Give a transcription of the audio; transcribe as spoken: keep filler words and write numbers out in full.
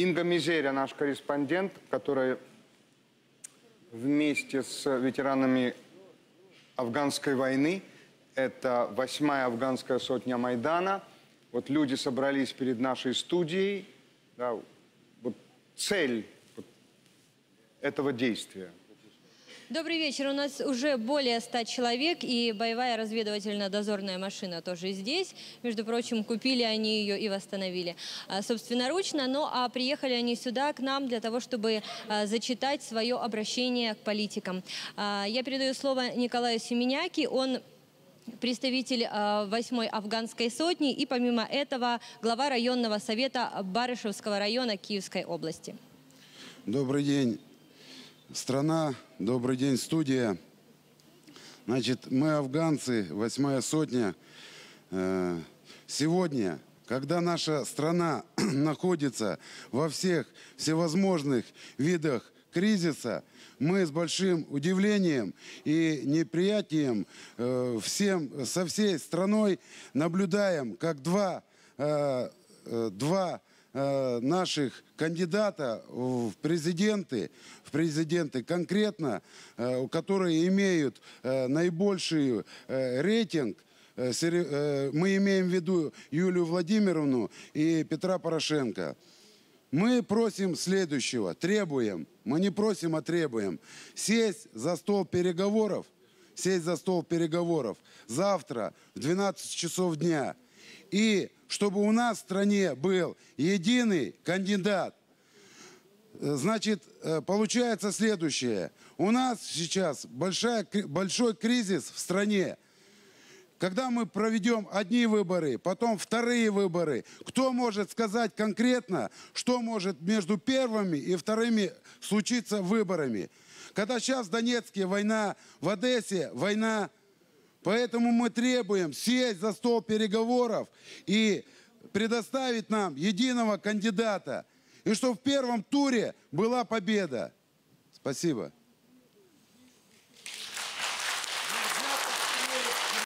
Инга Мизеря, наш корреспондент, которая вместе с ветеранами афганской войны, это восьмая афганская сотня Майдана. Вот люди собрались перед нашей студией. Да, вот цель вот этого действия. Добрый вечер. У нас уже более ста человек, и боевая разведывательно-дозорная машина тоже здесь. Между прочим, купили они ее и восстановили а, собственноручно. Ну а приехали они сюда, к нам, для того, чтобы а, зачитать свое обращение к политикам. А, я передаю слово Николаю Семеняки. Он представитель а, восьмой афганской сотни и, помимо этого, глава районного совета Барышевского района Киевской области. Добрый день, страна. Добрый день, студия. Значит, мы, афганцы, восьмая сотня. Сегодня, когда наша страна находится во всех всевозможных видах кризиса, мы с большим удивлением и неприятием всем, со всей страной наблюдаем, как два, два наших кандидата в президенты, в президенты конкретно, которые имеют наибольший рейтинг, мы имеем в виду Юлию Владимировну и Петра Порошенко. Мы просим следующего, требуем, мы не просим, а требуем, сесть за стол переговоров, сесть за стол переговоров завтра в двенадцать часов дня. И чтобы у нас в стране был единый кандидат. Значит, получается следующее. У нас сейчас большая, большой кризис в стране. Когда мы проведем одни выборы, потом вторые выборы, кто может сказать конкретно, что может между первыми и вторыми случиться выборами? Когда сейчас в Донецке война, в Одессе война. Поэтому мы требуем сесть за стол переговоров и предоставить нам единого кандидата. И чтобы в первом туре была победа. Спасибо.